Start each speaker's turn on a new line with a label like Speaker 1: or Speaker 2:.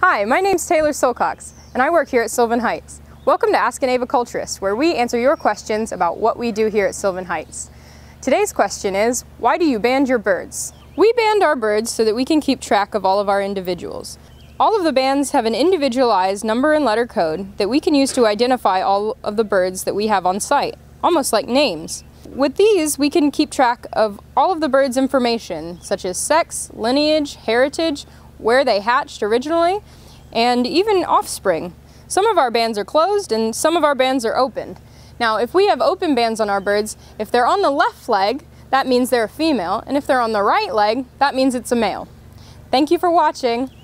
Speaker 1: Hi, my name's Taylor Silcox, and I work here at Sylvan Heights. Welcome to Ask An Aviculturist, where we answer your questions about what we do here at Sylvan Heights. Today's question is, why do you band your birds? We band our birds so that we can keep track of all of our individuals. All of the bands have an individualized number and letter code that we can use to identify all of the birds that we have on site, almost like names. With these, we can keep track of all of the birds' information, such as sex, lineage, heritage, where they hatched originally, and even offspring. Some of our bands are closed and some of our bands are opened. Now, if we have open bands on our birds, if they're on the left leg, that means they're a female, and if they're on the right leg, that means it's a male. Thank you for watching.